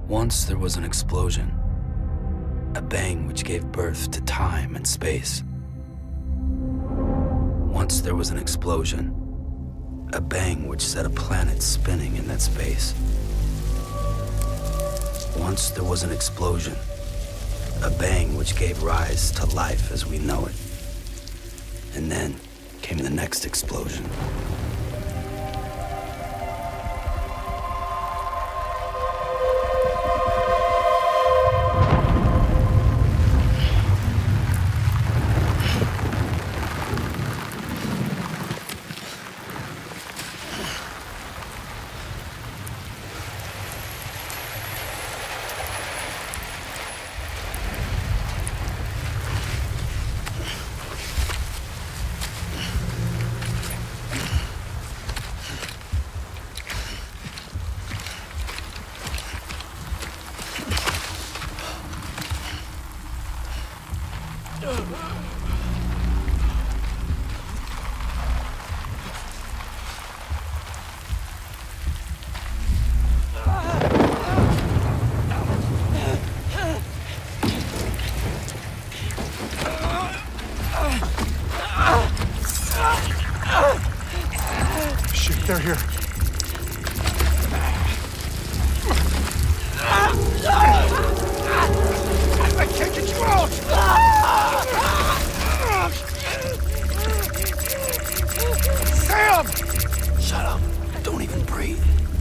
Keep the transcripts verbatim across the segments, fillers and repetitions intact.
Once there was an explosion, a bang which gave birth to time and space. Once there was an explosion, a bang which set a planet spinning in that space. Once there was an explosion, a bang which gave rise to life as we know it. And then came the next explosion. Shit, they're here. I can't get you out! Sam! Shut up. Don't even breathe.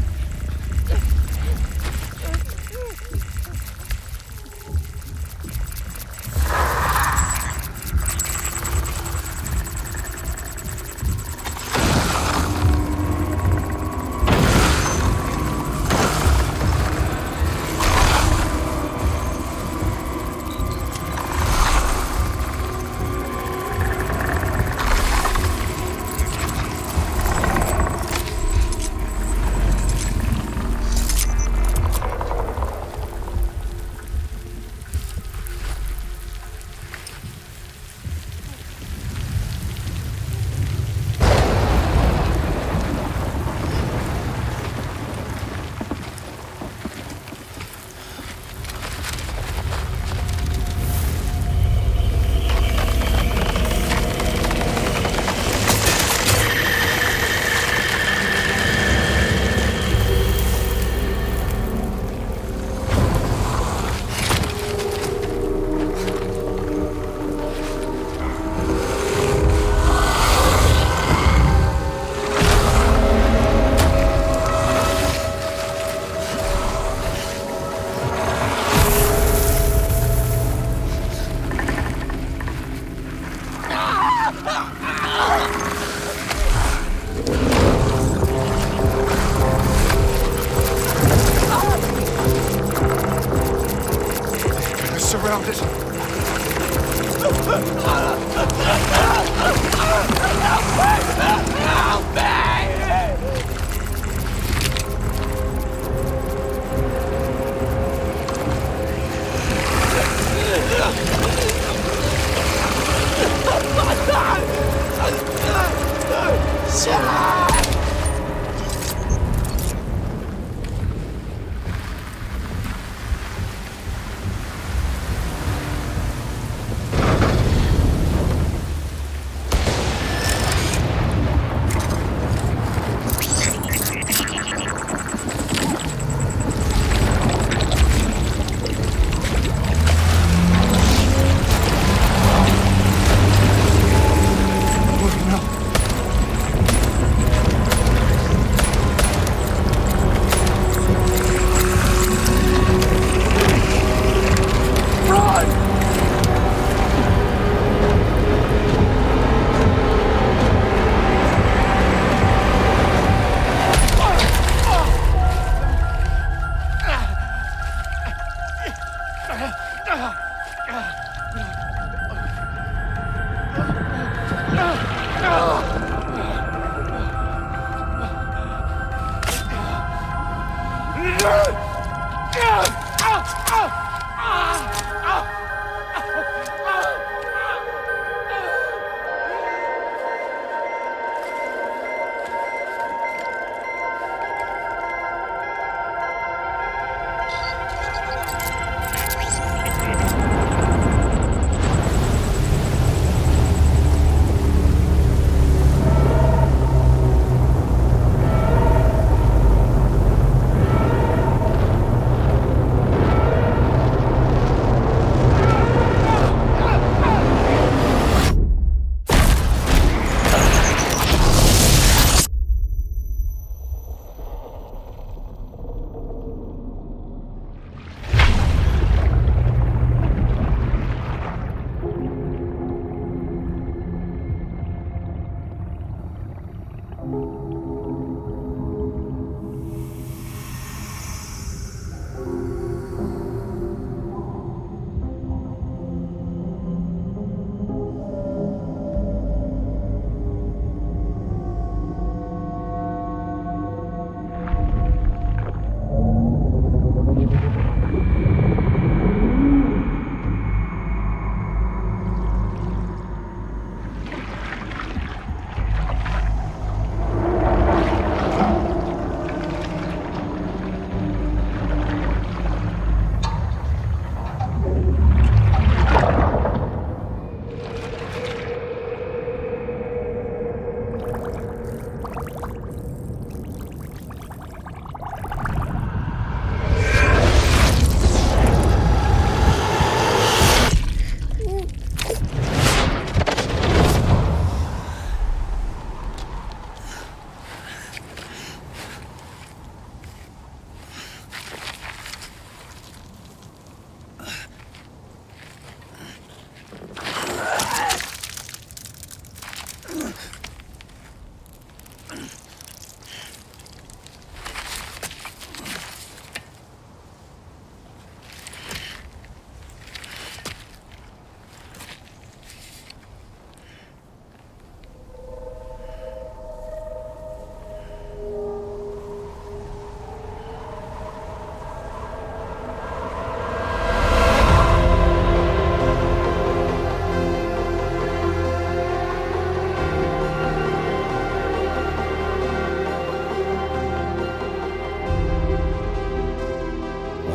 Surrounded. Help me!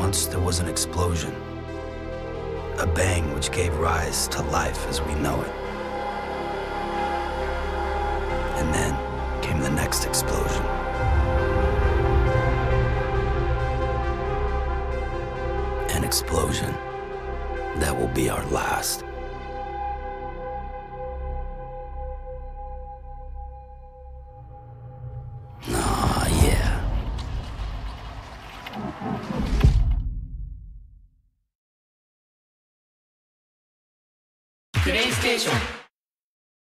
Once there was an explosion. A bang which gave rise to life as we know it. And then came the next explosion. An explosion that will be our last. Ah, yeah. Playstation